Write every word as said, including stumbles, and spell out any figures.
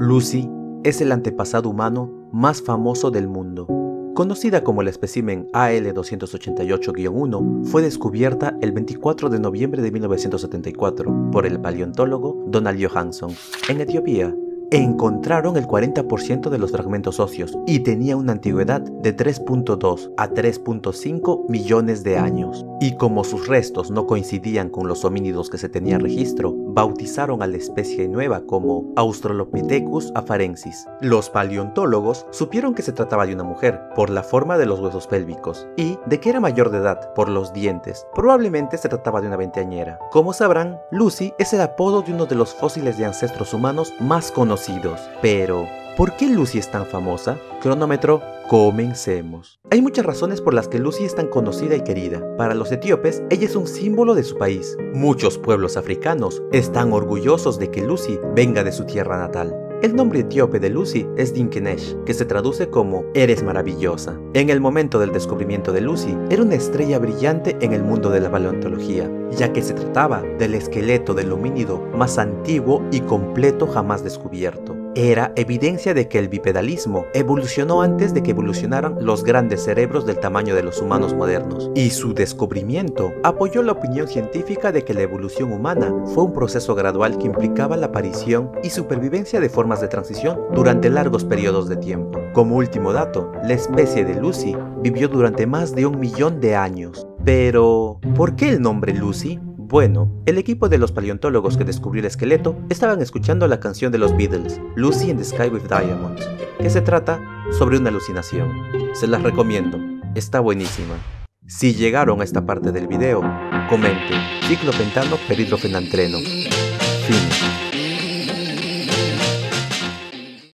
Lucy es el antepasado humano más famoso del mundo. Conocida como el espécimen A L doscientos ochenta y ocho guion uno, fue descubierta el veinticuatro de noviembre de mil novecientos setenta y cuatro por el paleontólogo Donald Johanson en Etiopía. Encontraron el cuarenta por ciento de los fragmentos óseos y tenía una antigüedad de tres punto dos a tres punto cinco millones de años. Y como sus restos no coincidían con los homínidos que se tenía registro, bautizaron a la especie nueva como Australopithecus afarensis. Los paleontólogos supieron que se trataba de una mujer por la forma de los huesos pélvicos y de que era mayor de edad por los dientes. Probablemente se trataba de una veinteañera. Como sabrán, Lucy es el apodo de uno de los fósiles de ancestros humanos más conocidos. Pero, ¿por qué Lucy es tan famosa? Cronómetro, comencemos. Hay muchas razones por las que Lucy es tan conocida y querida. Para los etíopes, ella es un símbolo de su país. Muchos pueblos africanos están orgullosos de que Lucy venga de su tierra natal. El nombre etíope de Lucy es Dinkenesh, que se traduce como Eres maravillosa. En el momento del descubrimiento de Lucy, era una estrella brillante en el mundo de la paleontología, ya que se trataba del esqueleto del homínido más antiguo y completo jamás descubierto. Era evidencia de que el bipedalismo evolucionó antes de que evolucionaran los grandes cerebros del tamaño de los humanos modernos, y su descubrimiento apoyó la opinión científica de que la evolución humana fue un proceso gradual que implicaba la aparición y supervivencia de formas de transición durante largos periodos de tiempo. Como último dato, la especie de Lucy vivió durante más de un millón de años. Pero, ¿por qué el nombre Lucy? Bueno, el equipo de los paleontólogos que descubrió el esqueleto estaban escuchando la canción de los Beatles, Lucy in the Sky with Diamonds, que se trata sobre una alucinación. Se las recomiendo, está buenísima. Si llegaron a esta parte del video, comenten ciclopentano peridrofenantreno. Fin.